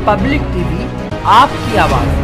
Public TV, आपकी आवाज।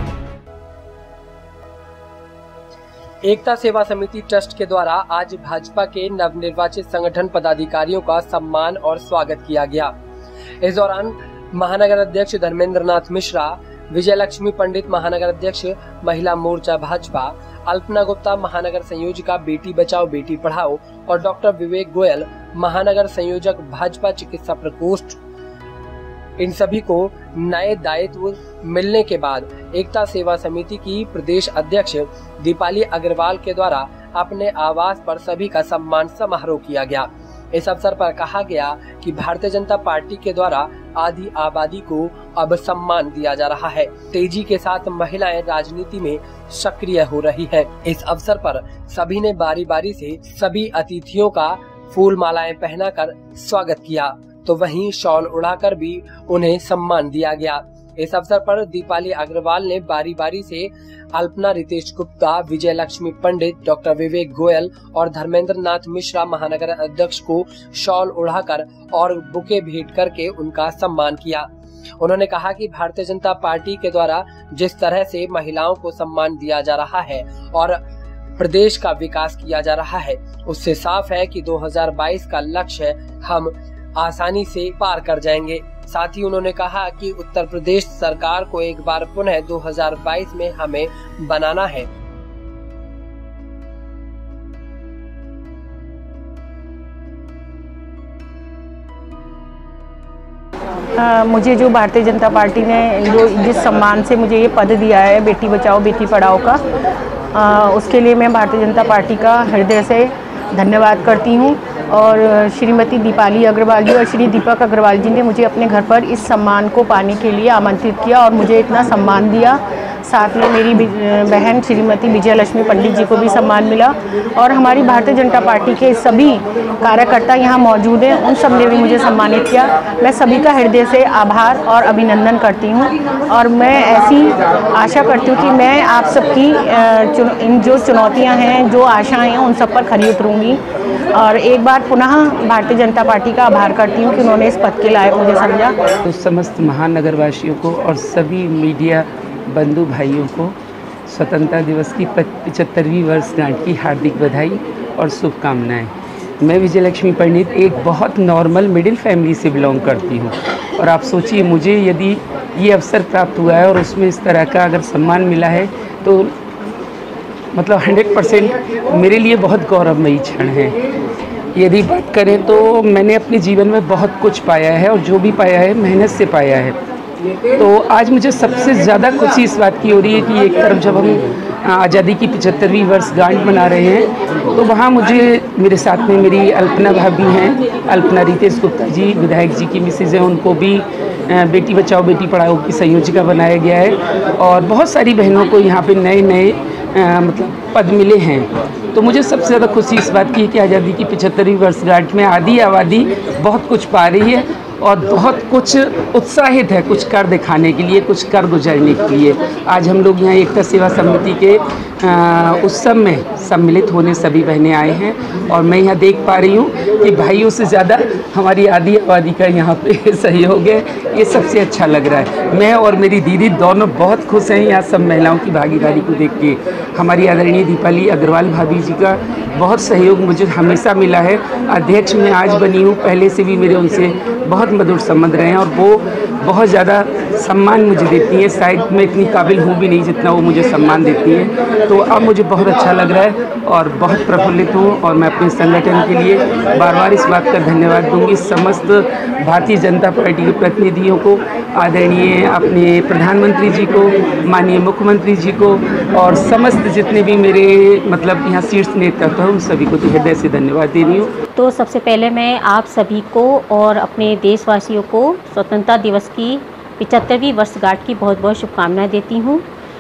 एकता सेवा समिति ट्रस्ट के द्वारा आज भाजपा के नवनिर्वाचित संगठन पदाधिकारियों का सम्मान और स्वागत किया गया। इस दौरान महानगर अध्यक्ष धर्मेंद्र नाथ मिश्रा, विजय लक्ष्मी पंडित महानगर अध्यक्ष महिला मोर्चा भाजपा, अल्पना गुप्ता महानगर संयोजिका बेटी बचाओ बेटी पढ़ाओ और डॉक्टर विवेक गोयल महानगर संयोजक भाजपा चिकित्सा प्रकोष्ठ, इन सभी को नए दायित्व मिलने के बाद एकता सेवा समिति की प्रदेश अध्यक्ष दीपाली अग्रवाल के द्वारा अपने आवास पर सभी का सम्मान समारोह किया गया। इस अवसर पर कहा गया कि भारतीय जनता पार्टी के द्वारा आधी आबादी को अब सम्मान दिया जा रहा है। तेजी के साथ महिलाएं राजनीति में सक्रिय हो रही हैं। इस अवसर पर सभी ने बारी बारी से सभी अतिथियों का फूल मालाएं पहनाकर स्वागत किया, तो वहीं शॉल उड़ाकर भी उन्हें सम्मान दिया गया। इस अवसर पर दीपाली अग्रवाल ने बारी बारी से अल्पना रितेश गुप्ता, विजय लक्ष्मी पंडित, डॉक्टर विवेक गोयल और धर्मेंद्र नाथ मिश्रा महानगर अध्यक्ष को शॉल उड़ाकर और बुके भेंट करके उनका सम्मान किया। उन्होंने कहा कि भारतीय जनता पार्टी के द्वारा जिस तरह से महिलाओं को सम्मान दिया जा रहा है और प्रदेश का विकास किया जा रहा है, उससे साफ है कि 2022 का लक्ष्य हम आसानी से पार कर जाएंगे। साथ ही उन्होंने कहा कि उत्तर प्रदेश सरकार को एक बार पुनः 2022 में हमें बनाना है। मुझे जो भारतीय जनता पार्टी ने जो जिस सम्मान से मुझे ये पद दिया है बेटी बचाओ बेटी पढ़ाओ का, उसके लिए मैं भारतीय जनता पार्टी का हृदय से धन्यवाद करती हूँ। और श्रीमती दीपाली अग्रवाल जी और श्री दीपक अग्रवाल जी ने मुझे अपने घर पर इस सम्मान को पाने के लिए आमंत्रित किया और मुझे इतना सम्मान दिया। साथ में मेरी बहन श्रीमती विजय लक्ष्मी पंडित जी को भी सम्मान मिला और हमारी भारतीय जनता पार्टी के सभी कार्यकर्ता यहाँ मौजूद हैं, उन सब ने भी मुझे सम्मानित किया। मैं सभी का हृदय से आभार और अभिनंदन करती हूँ और मैं ऐसी आशा करती हूँ कि मैं आप सबकी इन जो चुनौतियाँ हैं, जो आशाएँ हैं, उन सब पर खरी उतरूँगी। और एक बार पुनः भारतीय जनता पार्टी का आभार करती हूँ कि उन्होंने इस पद के लायक मुझे समझा। तो समस्त महानगर वासियों को और सभी मीडिया बंधु भाइयों को स्वतंत्रता दिवस की 75वीं वर्षगांठ की हार्दिक बधाई और शुभकामनाएं। मैं विजय लक्ष्मी पंडित एक बहुत नॉर्मल मिडिल फैमिली से बिलोंग करती हूं और आप सोचिए मुझे यदि ये अवसर प्राप्त हुआ है और उसमें इस तरह का अगर सम्मान मिला है तो मतलब 100% मेरे लिए बहुत गौरवमयी क्षण है। यदि बात करें तो मैंने अपने जीवन में बहुत कुछ पाया है और जो भी पाया है मेहनत से पाया है। तो आज मुझे सबसे ज़्यादा खुशी इस बात की हो रही है कि एक तरफ जब हम आज़ादी की 75वीं वर्षगांठ मना रहे हैं तो वहाँ मुझे मेरे साथ में मेरी अल्पना भाभी हैं, अल्पना रितेश गुप्ता जी विधायक जी की मिसेज हैं, उनको भी बेटी बचाओ बेटी पढ़ाओ की संयोजिका बनाया गया है और बहुत सारी बहनों को यहाँ पे नए नए मतलब पद मिले हैं। तो मुझे सबसे ज़्यादा खुशी इस बात की है कि आज़ादी की 75वीं वर्षगांठ में आधी आबादी बहुत कुछ पा रही है और बहुत कुछ उत्साहित है कुछ कर दिखाने के लिए, कुछ कर गुजरने के लिए। आज हम लोग यहाँ एकता सेवा समिति के उत्सव में सम्मिलित होने सभी बहनें आए हैं और मैं यहाँ देख पा रही हूँ कि भाइयों से ज़्यादा हमारी आधी आबादी का यहाँ पे सहयोग है। ये सबसे अच्छा लग रहा है। मैं और मेरी दीदी दोनों बहुत खुश हैं यहाँ सब महिलाओं की भागीदारी को देख के। हमारी आदरणीय दीपाली अग्रवाल भाभी जी का बहुत सहयोग मुझे हमेशा मिला है। अध्यक्ष मैं आज बनी हूँ, पहले से भी मेरे उनसे बहुत मधुर संबंध रहे हैं और वो बहुत ज़्यादा सम्मान मुझे देती हैं। शायद मैं इतनी काबिल हूँ भी नहीं जितना वो मुझे सम्मान देती हैं। तो अब मुझे बहुत अच्छा लग रहा है और बहुत प्रफुल्लित हूँ और मैं अपने संगठन के लिए बार बार इस बात का धन्यवाद दूंगी। समस्त भारतीय जनता पार्टी के प्रतिनिधियों को, आदरणीय अपने प्रधानमंत्री जी को, माननीय मुख्यमंत्री जी को और समस्त जितने भी मेरे मतलब यहाँ शीर्ष नेतृत्व हैं उन सभी को हृदय से धन्यवाद दे रही हूँ। तो सबसे पहले मैं आप सभी को और अपने देशवासियों को स्वतंत्रता दिवस की 75वीं वर्षगांठ की बहुत बहुत शुभकामनाएं देती हूँ।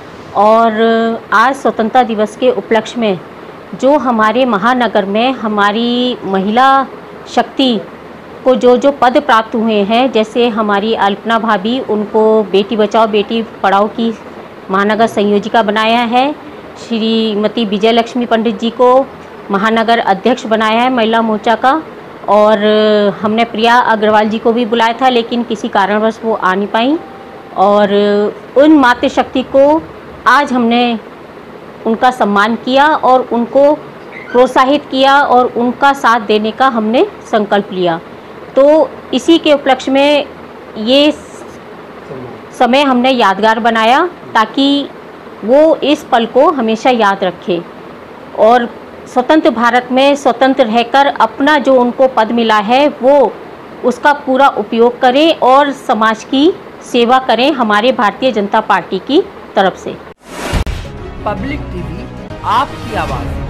और आज स्वतंत्रता दिवस के उपलक्ष्य में जो हमारे महानगर में हमारी महिला शक्ति को जो पद प्राप्त हुए हैं, जैसे हमारी अल्पना भाभी, उनको बेटी बचाओ बेटी पढ़ाओ की महानगर संयोजिका बनाया है। श्रीमती विजय लक्ष्मी पंडित जी को महानगर अध्यक्ष बनाया है महिला मोर्चा का और हमने प्रिया अग्रवाल जी को भी बुलाया था लेकिन किसी कारणवश वो आ नहीं पाई। और उन मातृशक्ति को आज हमने उनका सम्मान किया और उनको प्रोत्साहित किया और उनका साथ देने का हमने संकल्प लिया। तो इसी के उपलक्ष्य में ये समय हमने यादगार बनाया ताकि वो इस पल को हमेशा याद रखें और स्वतंत्र भारत में स्वतंत्र रहकर अपना जो उनको पद मिला है वो उसका पूरा उपयोग करें और समाज की सेवा करें हमारे भारतीय जनता पार्टी की तरफ से। पब्लिक टीवी, आपकी आवाज़।